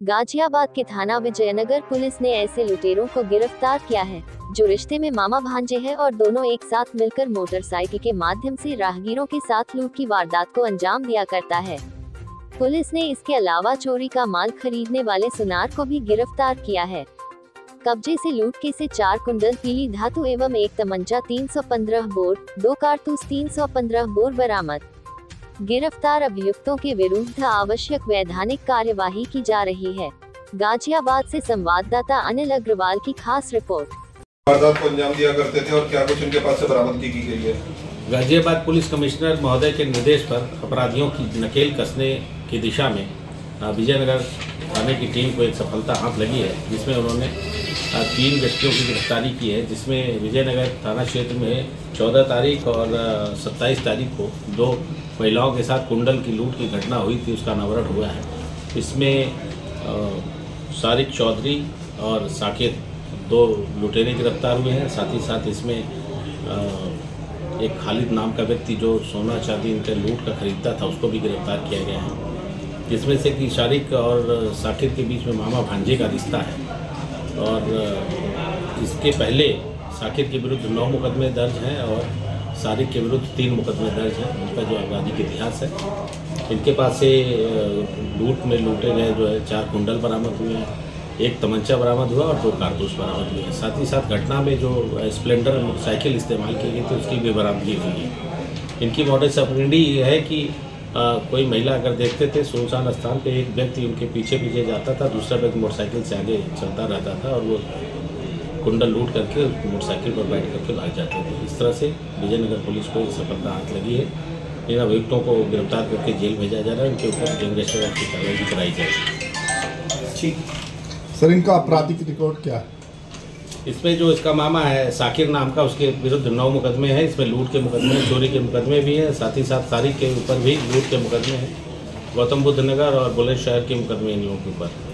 गाजियाबाद के थाना विजयनगर पुलिस ने ऐसे लुटेरों को गिरफ्तार किया है जो रिश्ते में मामा भांजे हैं और दोनों एक साथ मिलकर मोटरसाइकिल के माध्यम से राहगीरों के साथ लूट की वारदात को अंजाम दिया करता है। पुलिस ने इसके अलावा चोरी का माल खरीदने वाले सुनार को भी गिरफ्तार किया है। कब्जे से लूट के से 4 कुंडल पीली धातु एवं एक तमंचा 315 बोर, 2 कारतूस 315 बोर बरामद। गिरफ्तार अभियुक्तों के विरुद्ध आवश्यक वैधानिक कार्यवाही की जा रही है। गाजियाबाद से संवाददाता अनिल अग्रवाल की खास रिपोर्ट। वारदात को अंजाम दिया करते थे और क्या कुछ उनके पास से बरामदगी की गई है? गाजियाबाद पुलिस कमिश्नर महोदय के निर्देश पर अपराधियों की नकेल कसने की दिशा में विजयनगर थाने की टीम को एक सफलता हाथ लगी है, जिसमें उन्होंने 3 व्यक्तियों की गिरफ्तारी की है, जिसमें विजयनगर थाना क्षेत्र में 14 तारीख और 27 तारीख को 2 महिलाओं के साथ कुंडल की लूट की घटना हुई थी, उसका अनावरण हुआ है। इसमें सारिक चौधरी और साकिर 2 लुटेरे गिरफ्तार हुए हैं। साथ ही साथ इसमें एक खालिद नाम का व्यक्ति जो सोना चांदी इनके लूट का खरीदता था, उसको भी गिरफ्तार किया गया है, जिसमें से कि सारिक और साकिर के बीच में मामा भांजे का रिश्ता है। और इसके पहले साकिर के विरुद्ध 9 मुकदमे दर्ज हैं और सारिक के विरुद्ध 3 मुकदमे दर्ज हैं। उनका जो आपराधिक इतिहास है, इनके पास से लूट में लूटे गए जो है 4 कुंडल बरामद हुए हैं, 1 तमंचा बरामद हुआ और 2 कारतूस बरामद हुए हैं। साथ ही साथ घटना में जो स्प्लेंडर मोटरसाइकिल इस्तेमाल की गई थी, उसकी भी बरामदगी हुई है। इनकी मॉडस ऑपरेंडी ये है कि कोई महिला अगर देखते थे सुनसान स्थान पे, एक व्यक्ति उनके पीछे पीछे जाता था, दूसरा व्यक्ति मोटरसाइकिल से आगे चलता रहता था और वो कुंडल लूट करके मोटरसाइकिल पर बैठ करके भाग जाते थे। इस तरह से विजयनगर पुलिस को एक सफलता हाथ लगी है। इन अभियुक्तों को गिरफ्तार करके जेल भेजा जा रहा है, उनके ऊपर गैंगस्टर एक्ट की कार्रवाई भी कराई जाएगी। ठीक सर, इनका आपराधिक रिकॉर्ड क्या है? इसमें जो इसका मामा है साकिर नाम का, उसके विरुद्ध 9 मुकदमे हैं। इसमें लूट के मुकदमे, चोरी के मुकदमे भी हैं। साथ ही साथ सारिक के ऊपर भी लूट के मुकदमे हैं। गौतम बुद्ध नगर और बुलंदशहर के मुकदमे इन लोगों के ऊपर।